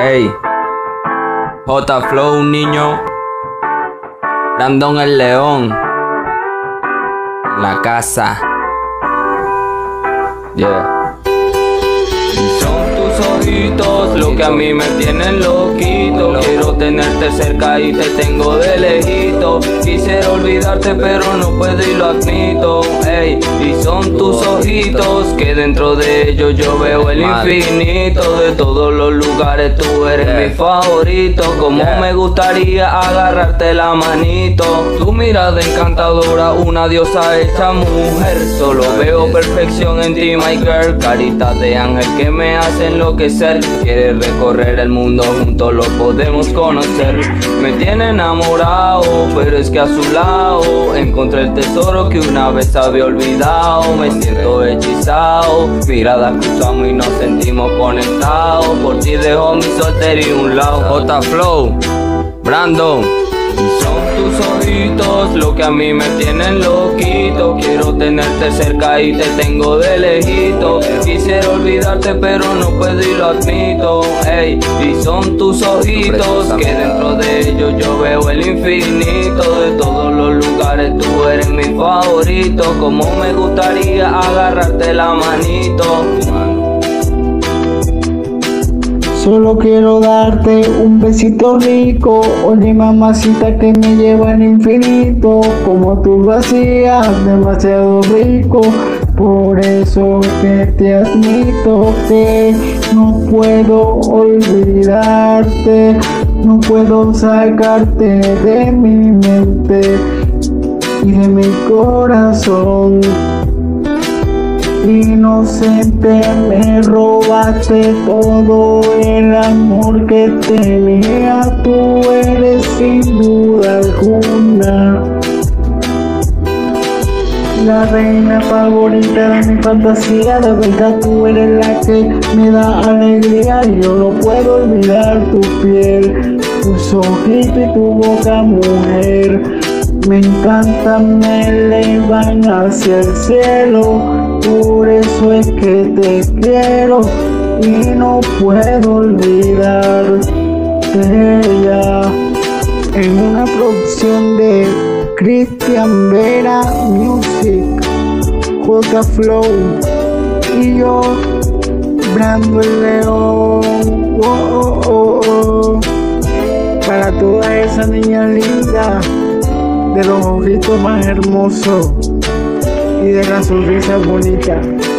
Ey, J Flow, un niño. Brandon el León. En la casa. Yeah. Son tus ojitos lo que a mí me tienen loquito. Quiero tenerte cerca y te tengo de lejito. Quisiera olvidarte pero no puedo y lo admito. Ey, y son tus ojitos que dentro de ellos yo veo el infinito. De todos los lugares tú eres mi favorito. Como me gustaría agarrarte la manito. Tu mirada encantadora, una diosa hecha mujer. Solo veo perfección en ti, my girl. Carita de ángel que me hace enloquecer. Quieres recorrer el mundo, juntos lo podemos conocer. Me tiene enamorado, pero es que a su lado encontré el tesoro que una vez había olvidado. Me siento hechizado, miradas cruzamos y nos sentimos conectados. Por ti dejo mi soltería a un lado. J Flow, Brandon. Son tus ojitos lo que a mí me tienen loquito. Quiero tenerte cerca y te tengo de lejito. Quisiera olvidarte pero no puedo y lo admito. Ey, y son tus ojitos que dentro de ellos yo veo el infinito. De todos los lugares tú eres mi favorito. Como me gustaría agarrarte la manito. Solo quiero darte un besito rico. Oye mamacita que me lleva al infinito. Como tú lo hacías, demasiado rico. Por eso que te admito que no puedo olvidarte. No puedo sacarte de mi mente y de mi corazón. Inocente, me robaste todo el amor que tenía. Tú eres sin duda alguna la reina favorita de mi fantasía. De verdad tú eres la que me da alegría. Yo no puedo olvidar tu piel, tus ojitos y tu boca, mujer. Me encantan, me elevan hacia el cielo. Por eso es que te quiero y no puedo olvidar de ella. En una producción de Cristian Vera Music, J Flow y yo, Brandon León. Oh, oh, oh. Para toda esa niña linda, de los ojitos más hermosos y de la sonrisa bonita.